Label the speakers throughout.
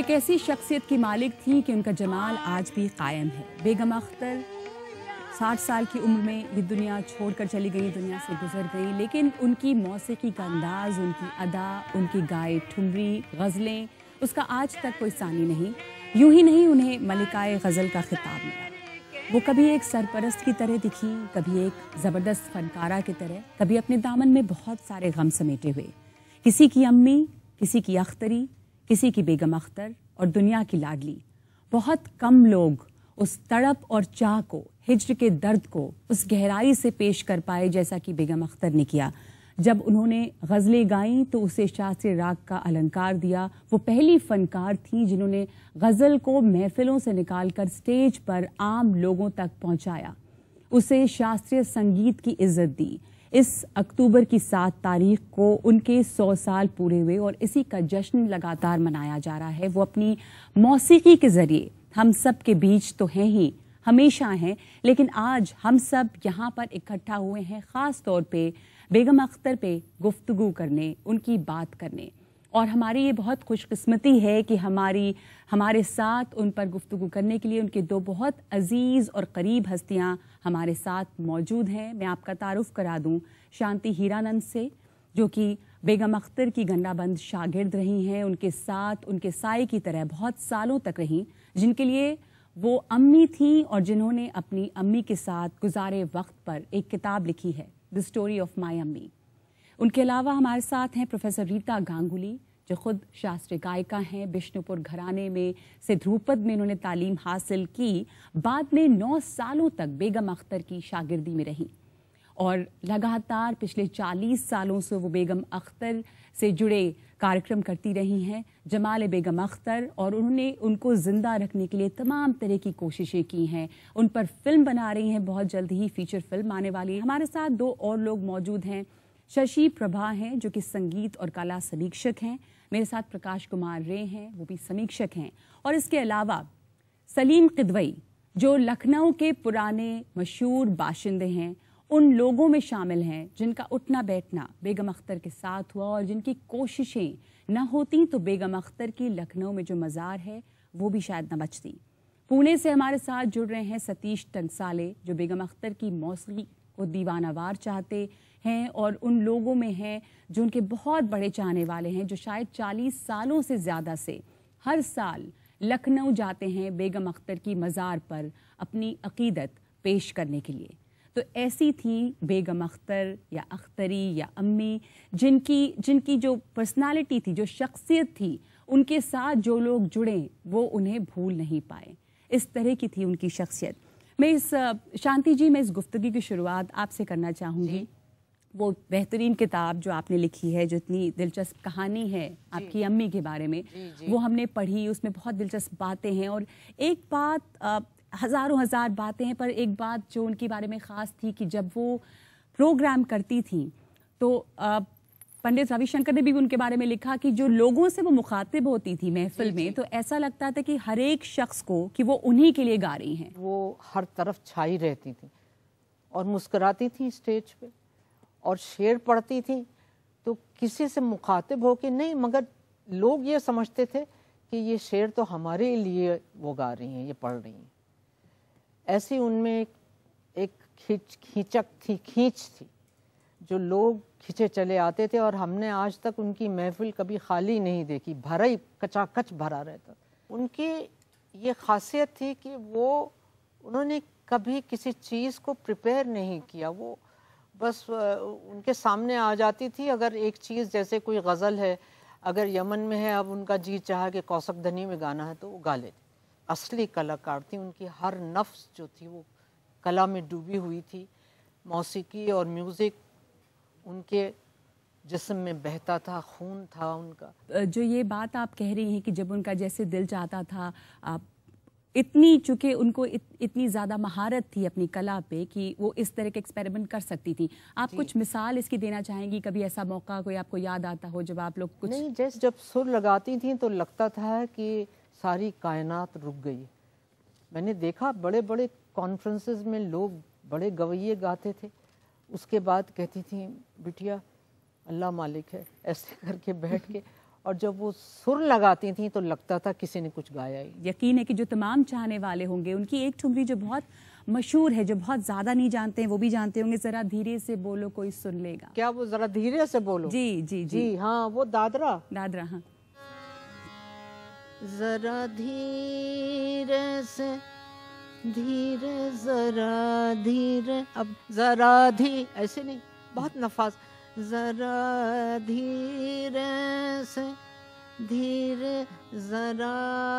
Speaker 1: एक ऐसी शख्सियत की मालिक थी कि उनका जमाल आज भी कायम है। बेगम अख्तर 60 साल की उम्र में ये दुनिया छोड़कर चली गई, दुनिया से गुजर गई, लेकिन उनकी मौसीकी का अंदाज, उनकी अदा, उनकी गाए ठुमरी, गज़लें, उसका आज तक कोई सानी नहीं। यूं ही नहीं, उन्हें मलिकाए गज़ल का खिताब मिला। वो कभी एक सरपरस्त की तरह दिखी, कभी एक ज़बरदस्त फनकारा की तरह, कभी अपने दामन में बहुत सारे गम समेटे हुए। किसी की अम्मी, किसी की अख्तरी, किसी की बेगम अख्तर और दुनिया की लाडली। बहुत कम लोग उस तड़प और चाह को, हिज्र के दर्द को उस गहराई से पेश कर पाए जैसा कि बेगम अख्तर ने किया। जब उन्होंने गज़लें गाईं तो उसे शास्त्रीय राग का अलंकार दिया। वो पहली फनकार थी जिन्होंने गज़ल को महफिलों से निकालकर स्टेज पर आम लोगों तक पहुंचाया, उसे शास्त्रीय संगीत की इज्जत दी। इस अक्टूबर की 7 तारीख को उनके 100 साल पूरे हुए और इसी का जश्न लगातार मनाया जा रहा है। वो अपनी मौसीकी के जरिए हम सब के बीच तो हैं ही, हमेशा हैं, लेकिन आज हम सब यहाँ पर इकट्ठा हुए हैं ख़ास तौर पे बेगम अख्तर पे गुफ्तगू करने, उनकी बात करने। और हमारी ये बहुत खुशकिस्मती है कि हमारे साथ उन पर गुफ्तगू करने के लिए उनके 2 बहुत अजीज़ और करीब हस्तियां हमारे साथ मौजूद हैं। मैं आपका तारुफ करा दूं शांति हीरानंद से, जो कि बेगम अख्तर की गंडाबंद शागिर्द रही हैं, उनके साथ उनके साए की तरह बहुत सालों तक रहीं, जिनके लिए वो अम्मी थीं और जिन्होंने अपनी अम्मी के साथ गुजारे वक्त पर एक किताब लिखी है, द स्टोरी ऑफ माई अम्मी। उनके अलावा हमारे साथ हैं प्रोफेसर रीता गांगुली, जो खुद शास्त्रीय गायिका हैं। बिष्णुपुर घराने में से ध्रुपद में उन्होंने तालीम हासिल की। बाद में 9 सालों तक बेगम अख्तर की शागिर्दी में रहीं और लगातार पिछले 40 सालों से वो बेगम अख्तर से जुड़े कार्यक्रम करती रही हैं, जमाल बेगम अख्तर, और उन्होंने उनको ज़िंदा रखने के लिए तमाम तरह की कोशिशें की हैं। उन पर फिल्म बना रही हैं, बहुत जल्द ही फीचर फिल्म आने वाली है। हमारे साथ 2 और लोग मौजूद हैं। शशि प्रभा हैं, जो कि संगीत और कला समीक्षक हैं। मेरे साथ प्रकाश कुमार रे हैं, वो भी समीक्षक हैं। और इसके अलावा सलीम किदवई, जो लखनऊ के पुराने मशहूर बाशिंदे हैं, उन लोगों में शामिल हैं जिनका उठना बैठना बेगम अख्तर के साथ हुआ और जिनकी कोशिशें न होती तो बेगम अख्तर की लखनऊ में जो मज़ार है वो भी शायद न बचती। पुणे से हमारे साथ जुड़ रहे हैं सतीश टंगसाले, जो बेगम अख्तर की मौसीकी को दीवानावार चाहते हैं और उन लोगों में हैं जो उनके बहुत बड़े चाहने वाले हैं, जो शायद 40 सालों से ज़्यादा से हर साल लखनऊ जाते हैं बेगम अख्तर की मज़ार पर अपनी अकीदत पेश करने के लिए। तो ऐसी थी बेगम अख्तर या अख्तरी या अम्मी, जिनकी जो पर्सनालिटी थी, जो शख्सियत थी, उनके साथ जो लोग जुड़े वो उन्हें भूल नहीं पाए। इस तरह की थी उनकी शख्सियत। मैं शांति जी, मैं इस गुफ्तगू की शुरुआत आपसे करना चाहूँगी। वो बेहतरीन किताब जो आपने लिखी है, जो इतनी दिलचस्प कहानी है आपकी अम्मी के बारे में, वो हमने पढ़ी, उसमें बहुत दिलचस्प बातें हैं। और एक बात, हज़ारों हज़ार बातें हैं, पर एक बात जो उनके बारे में ख़ास थी कि जब वो प्रोग्राम करती थी तो पंडित रविशंकर ने भी उनके बारे में लिखा कि जो लोगों से वो मुखातिब होती थी महफिल में, तो ऐसा लगता था कि हर एक शख्स को कि वो उन्हीं के लिए गा रही हैं।
Speaker 2: वो हर तरफ छाई रहती थी और मुस्कुराती थी स्टेज पे, और शेर पढ़ती थी तो किसी से मुखातिब हो के नहीं, मगर लोग ये समझते थे कि ये शेर तो हमारे लिए वो गा रही हैं, ये पढ़ रही हैं। ऐसी उनमें एक खींच थी जो लोग खींचे चले आते थे, और हमने आज तक उनकी महफिल कभी खाली नहीं देखी, भरा ही कचाकच भरा रहता। उनकी ये खासियत थी कि उन्होंने कभी किसी चीज़ को प्रिपेयर नहीं किया, वो बस उनके सामने आ जाती थी। अगर एक चीज़, जैसे कोई गज़ल है, अगर यमन में है, अब उनका जी चाहा कि कौसक धनी में गाना है तो वो गा लेती। असली कलाकार थी, उनकी हर नफ्स जो थी वो कला में डूबी हुई थी। मौसीकी और म्यूज़िक उनके जिस्म में बहता था, खून था उनका।
Speaker 1: जो ये बात आप कह रही हैं कि जब उनका जैसे दिल चाहता था, इतनी, चूँकि उनको इतनी ज़्यादा महारत थी अपनी कला पे कि वो इस तरह के एक्सपेरिमेंट कर सकती थी। आप कुछ मिसाल इसकी देना चाहेंगी? कभी ऐसा मौका कोई आपको याद आता हो जब आप लोग कुछ?
Speaker 2: नहीं, जैसे जब सुर लगाती थी तो लगता था कि सारी कायनात रुक गई। मैंने देखा बड़े बड़े कॉन्फ्रेंसेस में लोग बड़े गवैये गाते थे, उसके बाद कहती थी बिटिया अल्लाह मालिक है, ऐसे करके बैठ के और जब वो सुर लगाती थी तो लगता था किसी ने कुछ गाया ही।
Speaker 1: यकीन है कि जो तमाम चाहने वाले होंगे उनकी एक ठुमरी जो बहुत मशहूर है, जो बहुत ज्यादा नहीं जानते हैं वो भी जानते होंगे, जरा धीरे से बोलो कोई सुन लेगा।
Speaker 2: क्या वो जरा धीरे से बोलो?
Speaker 1: जी जी
Speaker 2: जी हाँ, वो दादरा
Speaker 1: हाँ।
Speaker 2: जरा धीरे से, धीरे जरा धीरे, अब जरा ऐसे नहीं, बहुत नफास, जरा धीरे से धीरे, जरा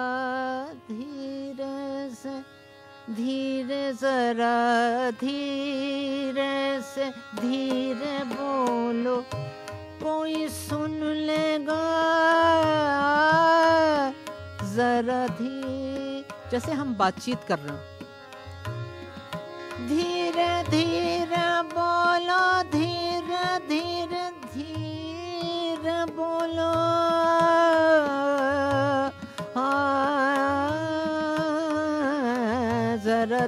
Speaker 2: धीरे से धीरे, जरा धीरे से धीरे बोलो कोई सुन लेगा, जरा जैसे हम बातचीत कर रहे हैं, धीरे धीरे बोलो, धीरे धीरे धीरे बोलो, जरा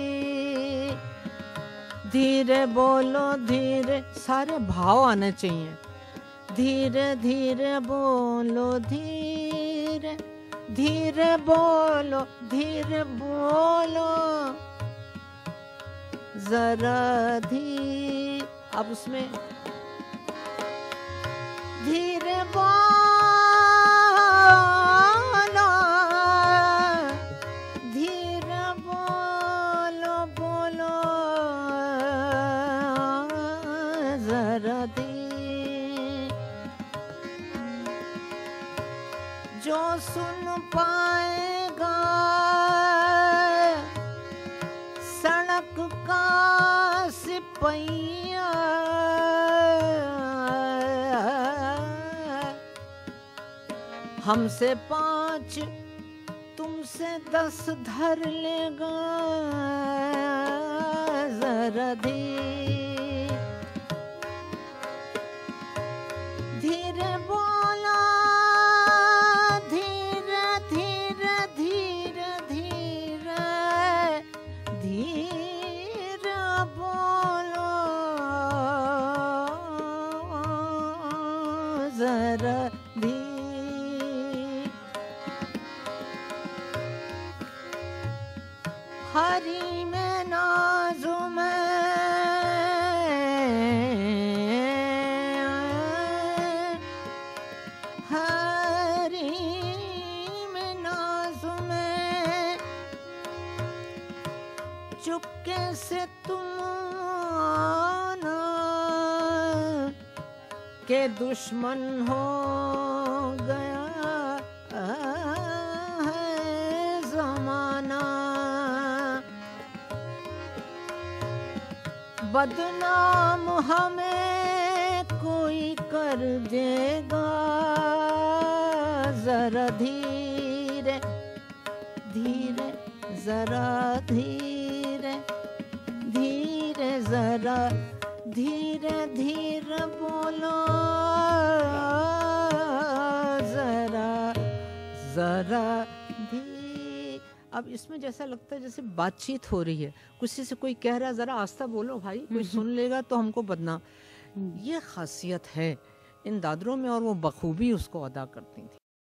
Speaker 2: धीरे बोलो, धीरे, सारे भाव आने चाहिए, धीरे धीरे बोलो, धीरे धीरे बोलो, धीरे बोलो, जरा अब उसमें धीरे बोलो, धीरे बोलो, बोलो, जरा जो सुन पाएगा सड़क का सिपहिया, हमसे 5 तुमसे 10 धर लेगा, जरा धीरे बोला, धीरे धीरे धीरे धीरे धीरे बोलो, जरा हरी में नाज़ में, हरी में नाज़ में, चुपके से तुम आना के दुश्मन हो गया है ज़माना, बदनाम हमें कोई कर देगा, जरा धीरे धीरे, जरा धीरे धीरे, जरा धीरे धीरे बोलो, जरा अब इसमें जैसा लगता है जैसे बातचीत हो रही है, किसी से कोई कह रहा है जरा आस्ता बोलो भाई, कोई सुन लेगा तो हमको बदनाम। ये खासियत है इन दादरों में और वो बखूबी उसको अदा करती थी।